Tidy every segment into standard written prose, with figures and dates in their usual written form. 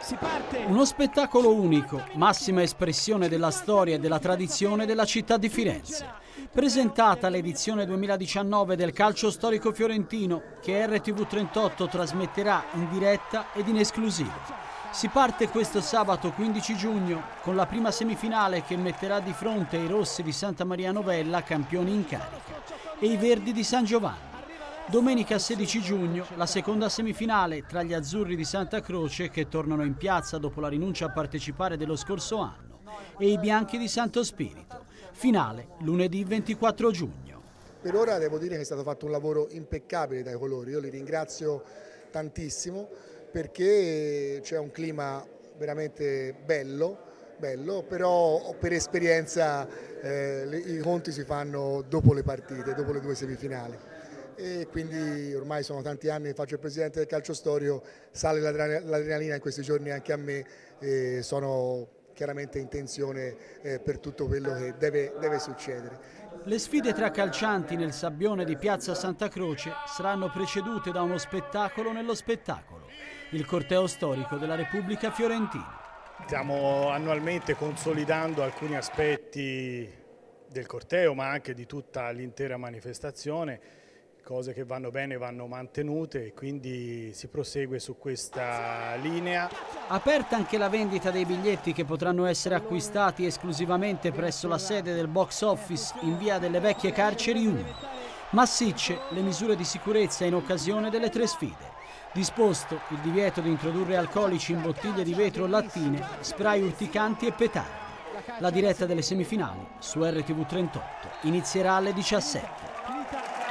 Uno spettacolo unico, massima espressione della storia e della tradizione della città di Firenze. Presentata l'edizione 2019 del Calcio Storico Fiorentino, che RTV38 trasmetterà in diretta ed in esclusiva. Si parte questo sabato 15 giugno con la prima semifinale che metterà di fronte i rossi di Santa Maria Novella, campioni in carica, e i verdi di San Giovanni. Domenica 16 giugno la seconda semifinale tra gli azzurri di Santa Croce, che tornano in piazza dopo la rinuncia a partecipare dello scorso anno, e i bianchi di Santo Spirito. Finale lunedì 24 giugno. Per ora devo dire che è stato fatto un lavoro impeccabile dai colori, io li ringrazio tantissimo perché c'è un clima veramente bello, però per esperienza i conti si fanno dopo le partite, dopo le due semifinali. E quindi ormai sono tanti anni che faccio il presidente del calcio storico, sale l'adrenalina in questi giorni anche a me, e sono chiaramente in tensione per tutto quello che deve succedere. Le sfide tra calcianti nel sabbione di Piazza Santa Croce saranno precedute da uno spettacolo nello spettacolo, il corteo storico della Repubblica Fiorentina. Stiamo annualmente consolidando alcuni aspetti del corteo, ma anche di tutta l'intera manifestazione. Cose che vanno bene vanno mantenute e quindi si prosegue su questa linea. Aperta anche la vendita dei biglietti che potranno essere acquistati esclusivamente presso la sede del box office in via delle Vecchie Carceri 1. Massicce le misure di sicurezza in occasione delle tre sfide. Disposto il divieto di introdurre alcolici in bottiglie di vetro o lattine, spray urticanti e petardi. La diretta delle semifinali su RTV38 inizierà alle 17.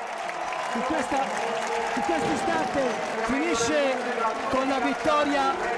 In questo istante finisce con la vittoria